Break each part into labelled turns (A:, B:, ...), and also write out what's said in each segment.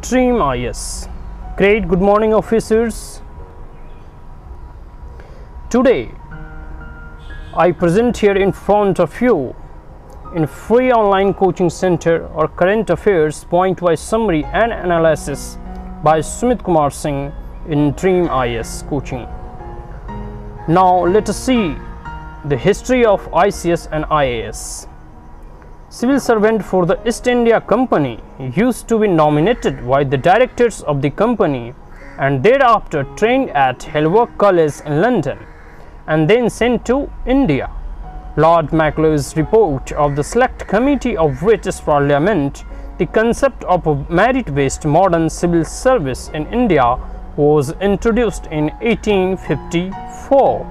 A: Dream IS. Great good morning, officers. Today I present here in front of you in free online coaching center or current affairs point-wise summary and analysis by Sumit Kumar Singh in Dream IS coaching. Now let us see the history of ICS and IAS. Civil servant for the East India Company used to be nominated by the directors of the company and thereafter trained at Helvock College in London and then sent to India. Lord Macaulay's report of the Select Committee of British Parliament, the concept of a merit-based modern civil service in India was introduced in 1854.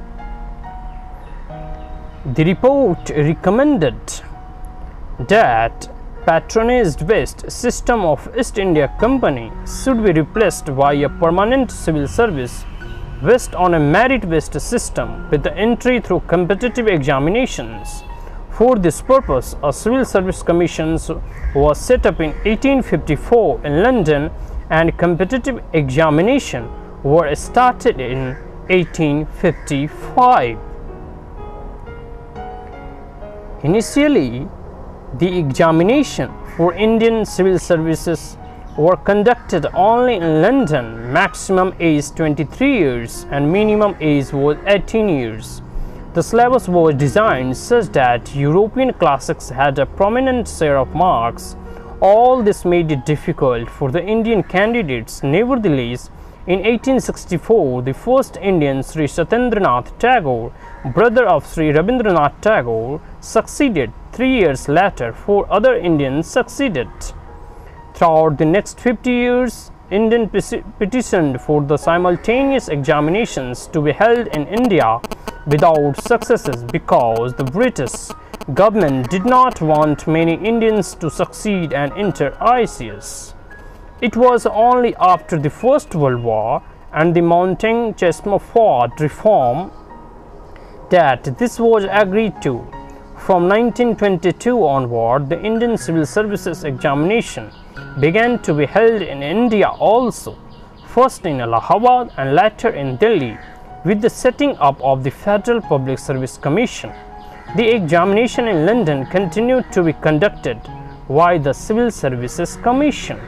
A: The report recommended that patronage-based system of East India Company should be replaced by a permanent civil service based on a merit-based system with the entry through competitive examinations. For this purpose, a civil service commission was set up in 1854 in London and competitive examination were started in 1855. Initially, the examination for Indian civil services were conducted only in London. Maximum age 23 years and minimum age was 18 years. The syllabus was designed such that European classics had a prominent share of marks. All this made it difficult for the Indian candidates. Nevertheless, in 1864, the first Indian, Sri Satyendranath Tagore, brother of Sri Rabindranath Tagore, succeeded. 3 years later, 4 other Indians succeeded. Throughout the next 50 years, Indians petitioned for the simultaneous examinations to be held in India without successes because the British government did not want many Indians to succeed and enter ICS. It was only after the First World War and the Montagu-Chelmsford reform that this was agreed to. From 1922 onward, the Indian Civil Services examination began to be held in India also, first in Allahabad and later in Delhi, with the setting up of the Federal Public Service Commission. The examination in London continued to be conducted by the Civil Services Commission.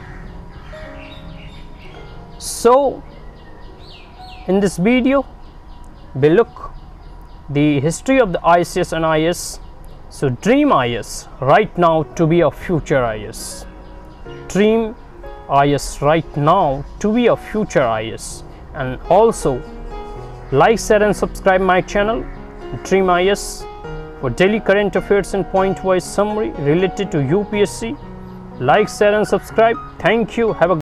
A: So, in this video, we look the history of the ICS and IS. So, Dream IS right now to be a future IS. Dream IS right now to be a future IS. And also, like, share and subscribe my channel, Dream IS, for daily current affairs and point-wise summary related to UPSC. Like, share and subscribe. Thank you. Have a